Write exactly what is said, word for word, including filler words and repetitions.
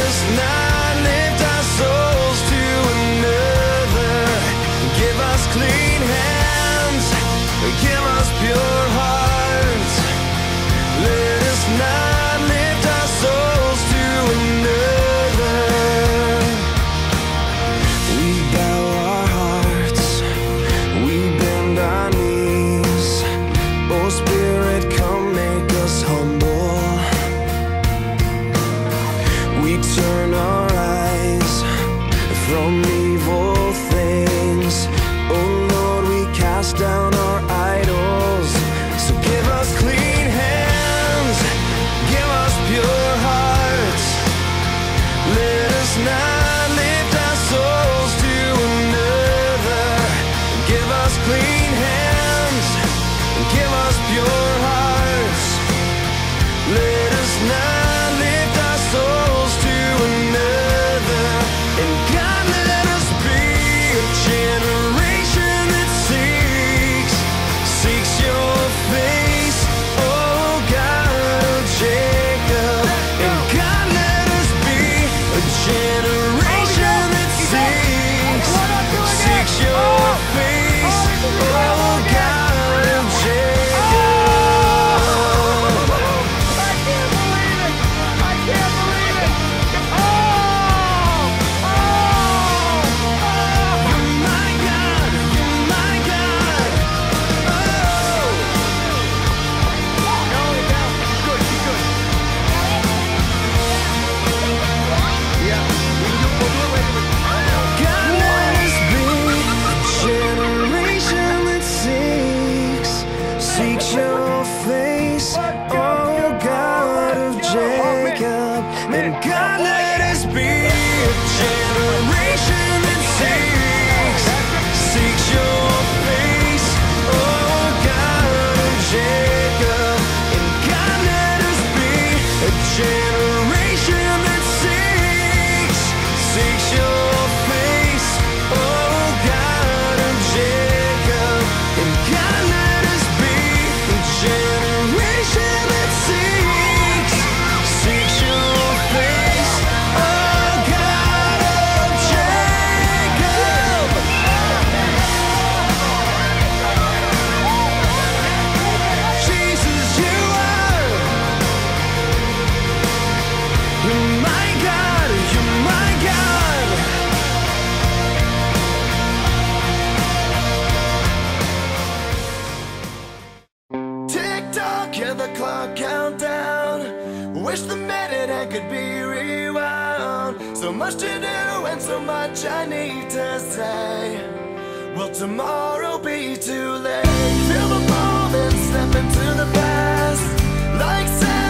us not lift our souls to another. Give us clean hands, give us pure hearts. Let us not lift our souls to another. We bow our hearts, we bend our knees. Oh Spirit, come make us humble. We turn our eyes from evil things. Oh Lord, we cast down our idols. So give us clean hands, give us pure hearts. Let us not lift our souls to another. Give us clean hands, give us pure hearts. Let us not lift our souls to another. And God, let us be a generation that seeks, seeks your face, oh God of Jacob. And God, let us be a generation that seeks, seeks your face, oh God of Jacob. I can't believe it! I can't believe it! Oh! Oh! Oh! You're my God, you're my God. Oh, No, no, good, good. Yeah, we can do, we'll do it later. God, let us be a generation that seeks, seeks your face, oh God of Jacob. And God, let us be a generation that seeks, seeks your face, oh God of Jacob. And God, let us be a generation that seeks, seeks your face, oh God of Jacob. And God, let us be a generation that seeks, seeks your face, oh God of Jacob. Jesus, you are, you're my God, you're my God. Tick tock, yeah, the clock countdown. Wish the minute hand could be rewound. So much to do and so much I need to say. Will tomorrow be too late? Feel the moment, step into the past. Like sand